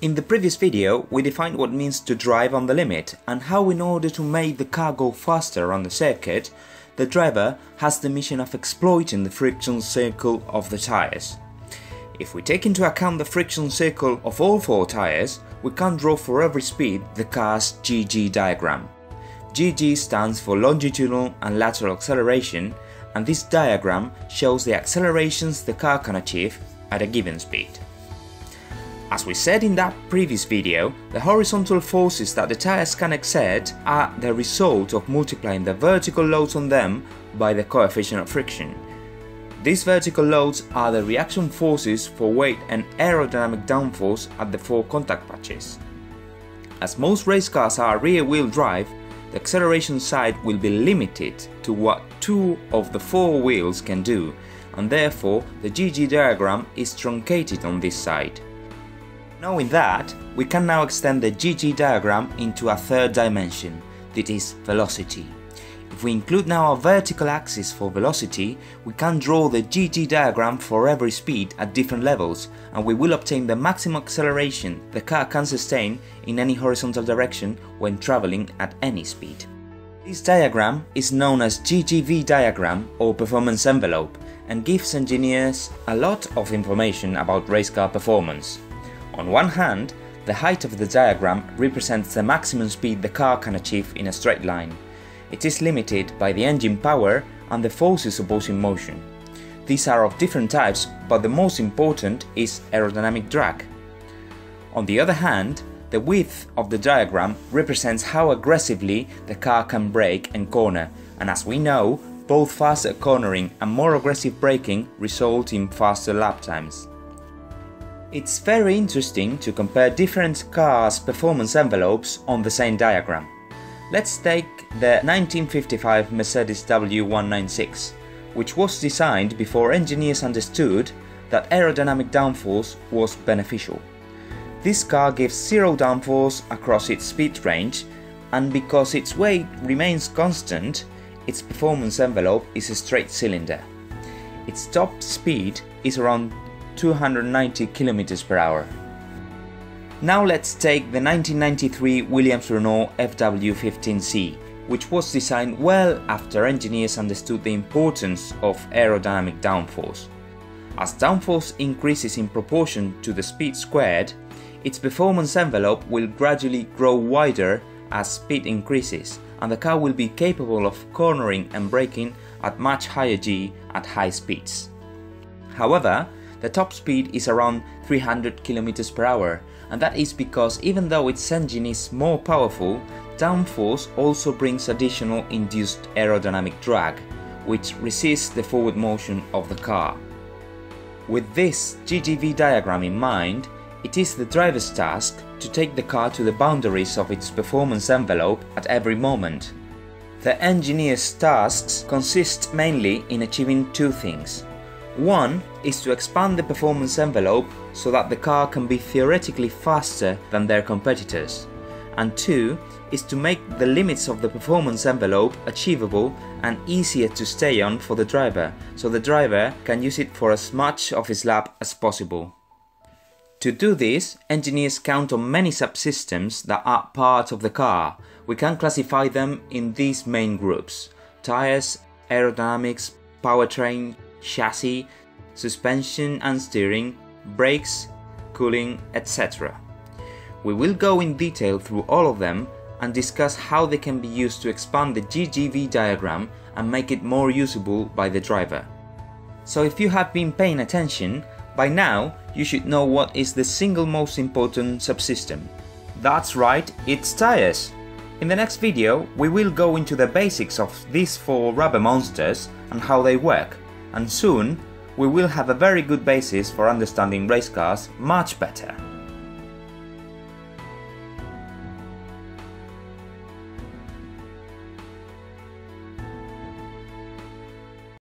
In the previous video, we defined what it means to drive on the limit and how in order to make the car go faster on the circuit, the driver has the mission of exploiting the friction circle of the tires. If we take into account the friction circle of all four tires, we can draw for every speed the car's GG diagram. GG stands for longitudinal and lateral acceleration, and this diagram shows the accelerations the car can achieve at a given speed. As we said in that previous video, the horizontal forces that the tires can exert are the result of multiplying the vertical loads on them by the coefficient of friction. These vertical loads are the reaction forces for weight and aerodynamic downforce at the four contact patches. As most race cars are rear-wheel drive, the acceleration side will be limited to what two of the four wheels can do, and therefore the GG diagram is truncated on this side. Knowing that, we can now extend the GG diagram into a third dimension, that is velocity. If we include now a vertical axis for velocity, we can draw the GG diagram for every speed at different levels, and we will obtain the maximum acceleration the car can sustain in any horizontal direction when traveling at any speed. This diagram is known as GGV diagram or performance envelope and gives engineers a lot of information about race car performance. On one hand, the height of the diagram represents the maximum speed the car can achieve in a straight line. It is limited by the engine power and the forces opposing motion. These are of different types, but the most important is aerodynamic drag. On the other hand, the width of the diagram represents how aggressively the car can brake and corner, and as we know, both faster cornering and more aggressive braking result in faster lap times. It's very interesting to compare different cars' performance envelopes on the same diagram. Let's take the 1955 Mercedes W196, which was designed before engineers understood that aerodynamic downforce was beneficial. This car gives zero downforce across its speed range, and because its weight remains constant, its performance envelope is a straight cylinder. Its top speed is around 290 km per hour. Now let's take the 1993 Williams-Renault FW15C, which was designed well after engineers understood the importance of aerodynamic downforce. As downforce increases in proportion to the speed squared, its performance envelope will gradually grow wider as speed increases, and the car will be capable of cornering and braking at much higher G at high speeds. However, the top speed is around 300 km per hour, and that is because even though its engine is more powerful, downforce also brings additional induced aerodynamic drag, which resists the forward motion of the car. With this GGV diagram in mind, it is the driver's task to take the car to the boundaries of its performance envelope at every moment. The engineer's tasks consist mainly in achieving two things. One is to expand the performance envelope so that the car can be theoretically faster than their competitors, and two is to make the limits of the performance envelope achievable and easier to stay on for the driver, so the driver can use it for as much of his lap as possible. To do this, engineers count on many subsystems that are part of the car. We can classify them in these main groups: tires, aerodynamics, powertrain, chassis, suspension and steering, brakes, cooling, etc. We will go in detail through all of them and discuss how they can be used to expand the GGV diagram and make it more usable by the driver. So if you have been paying attention, by now you should know what is the single most important subsystem. That's right, it's tires. In the next video we will go into the basics of these four rubber monsters and how they work. And soon, we will have a very good basis for understanding race cars much better.